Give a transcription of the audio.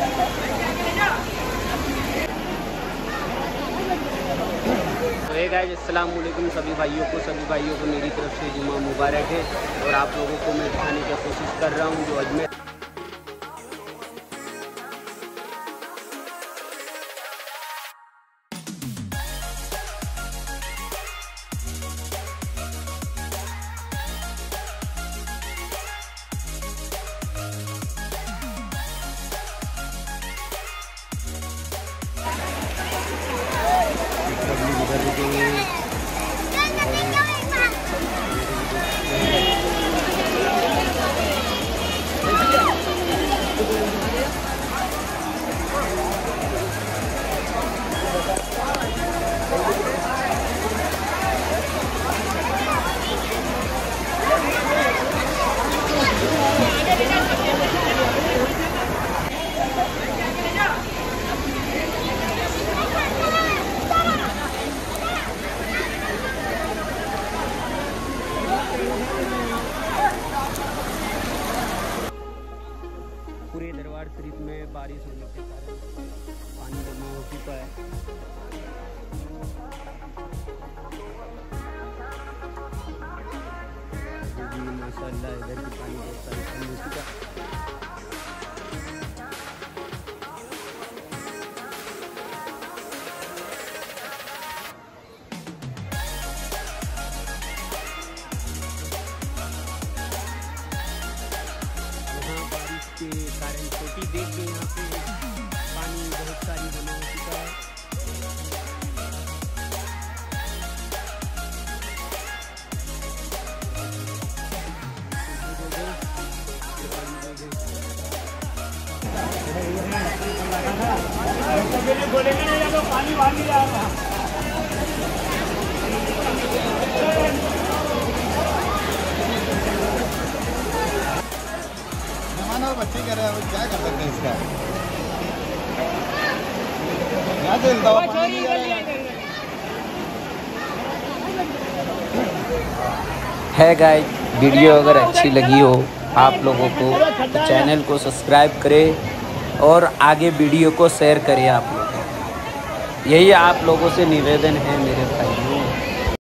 Guys अस्सलाम वालेकुम सभी भाइयों को मेरी तरफ से जुमा मुबारक है। और आप लोगों को मैं दिखाने की कोशिश कर रहा हूँ जो अजमेर पूरे दरबार शरीफ में बारिश होने के कारण पानी जमा हो चुका है। माशाअल्लाह इधर भी पानी बहुत सारा कम हो चुका है। के कारण छोटी देख के यहाँ पे पानी बहुत सारी जमा हो चुका है। पानी वाली बच्चे कह रहे हैं क्या कर सकते हैं इसका। है गाइस, वीडियो अगर अच्छी लगी हो आप लोगों को तो चैनल को सब्सक्राइब करें और आगे वीडियो को शेयर करें। आप लोग यही आप लोगों से निवेदन है मेरे।